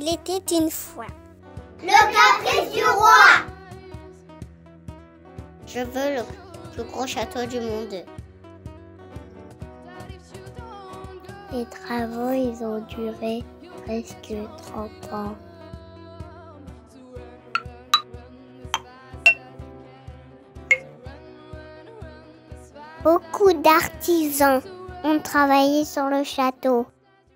Il était une fois. Le caprice du roi. Je veux le plus gros château du monde. Les travaux, ils ont duré presque 30 ans. Beaucoup d'artisans ont travaillé sur le château.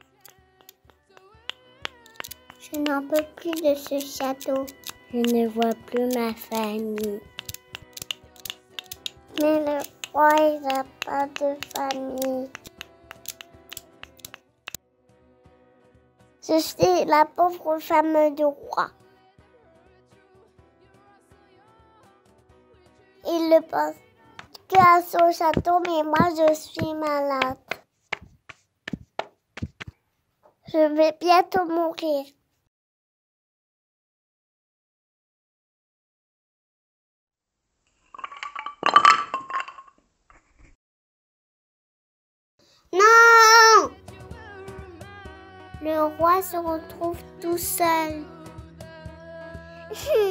Je n'en peux plus de ce château. Je ne vois plus ma famille. Mais le roi, il n'a pas de famille. Je suis la pauvre femme du roi. Il ne pense qu'à son château, mais moi, je suis malade. Je vais bientôt mourir. Non! Le roi se retrouve tout seul.